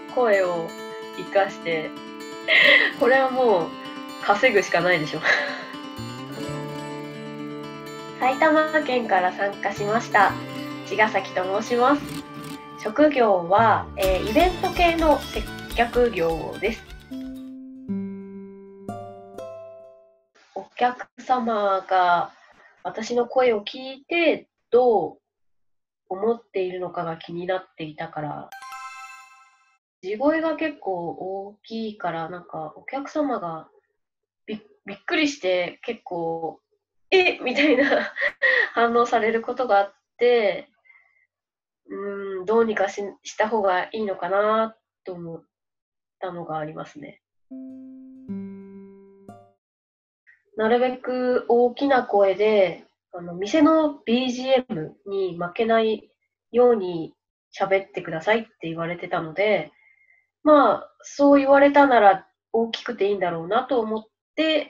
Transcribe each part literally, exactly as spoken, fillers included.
声を活かして、これはもう稼ぐしかないでしょ。埼玉県から参加しました茅ヶ崎と申します。職業は、えー、イベント系の接客業です。お客様が私の声を聞いてどう思っているのかが気になっていたから、地声が結構大きいから、なんかお客様が び, びっくりして結構えみたいな反応されることがあって、うーんどうにか し, した方がいいのかなと思ったのがありますね。なるべく大きな声であの店の ビージーエム に負けないように喋ってくださいって言われてたので、まあそう言われたなら大きくていいんだろうなと思って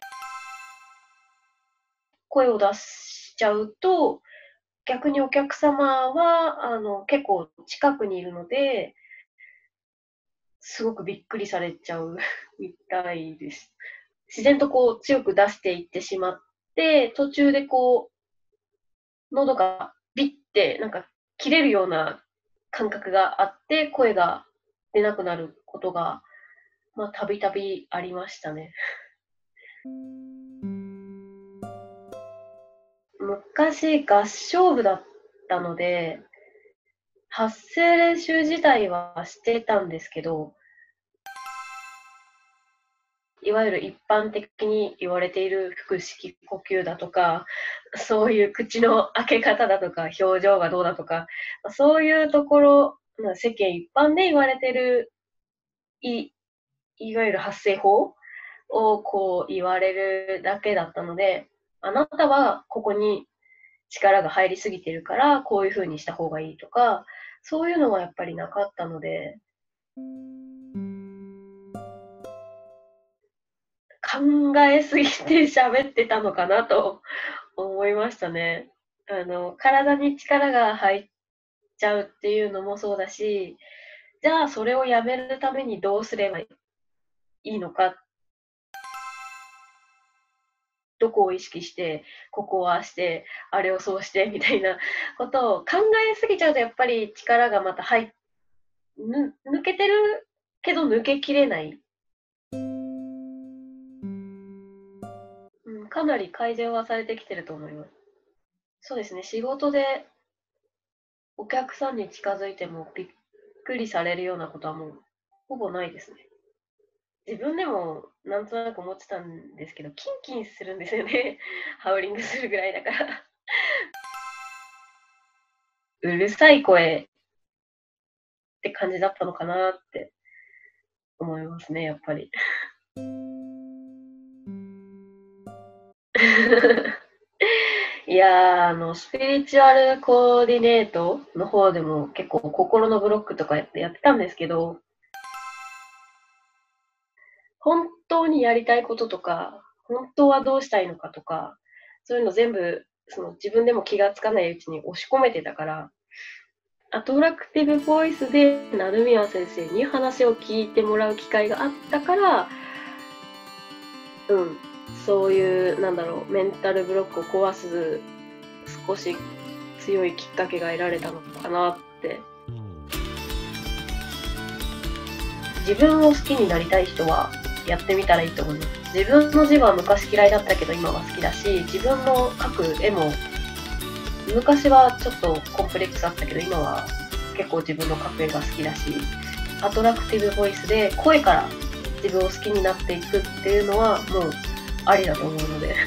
声を出しちゃうと、逆にお客様はあの結構近くにいるので、すごくびっくりされちゃうみたいです。自然とこう強く出していってしまって、途中でこう喉がビッてなんか切れるような感覚があって、声が出なくなることがまあたびたびありましたね。昔合唱部だったので、発声練習自体はしてたんですけど、いわゆる一般的に言われている腹式呼吸だとか、そういう口の開け方だとか、表情がどうだとか、そういうところ、世間一般で言われているい、いわゆる発声法をこう言われるだけだったので、あなたはここに力が入りすぎてるからこういう風にした方がいいとか、そういうのはやっぱりなかったので、考えすぎて喋ってたのかなと思いましたね。あの、体に力が入っちゃうっていうのもそうだし、じゃあそれをやめるためにどうすればいいのか、どこを意識して、ここをああして、あれをそうしてみたいなことを考えすぎちゃうと、やっぱり力がまた入っ、ぬ抜けてるけど抜けきれない。うん、かなり改善はされてきてると思います。そうですね、仕事でお客さんに近づいてもびっくりされるようなことはもうほぼないですね。自分でもなんとなく思ってたんですけど、キンキンするんですよね。ハウリングするぐらいだから。うるさい声って感じだったのかなって思いますね、やっぱり。いやー、あの、スピリチュアルコーディネートの方でも結構心のブロックとかやってやってたんですけど、本当にやりたいこととか、本当はどうしたいのかとか、そういうの全部、その自分でも気がつかないうちに押し込めてたから、アトラクティブボイスで成宮先生に話を聞いてもらう機会があったから、うん、そういう、なんだろう、メンタルブロックを壊す少し強いきっかけが得られたのかなって。自分を好きになりたい人はやってみたらいいと思います。自分の字は昔嫌いだったけど今は好きだし、自分の描く絵も昔はちょっとコンプレックスあったけど今は結構自分の描く絵が好きだし、アトラクティブボイスで声から自分を好きになっていくっていうのはもうありだと思うので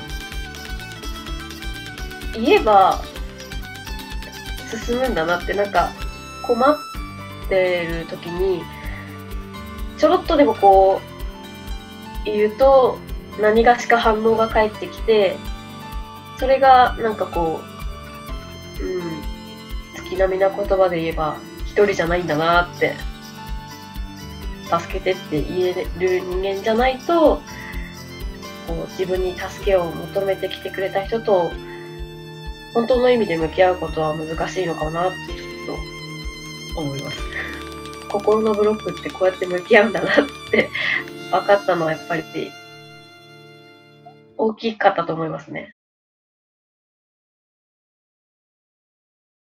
言えば進むんだなって、なんか困ってる時にちょろっとでもこう言うと何がしか反応が返ってきて、それがなんかこう、うん、月並みな言葉で言えば一人じゃないんだなって、助けてって言える人間じゃないと、こう自分に助けを求めてきてくれた人と本当の意味で向き合うことは難しいのかなってちょっと思います。 心のブロックってこうやって向き合うんだなって分かったのはやっぱり大きかったと思いますね。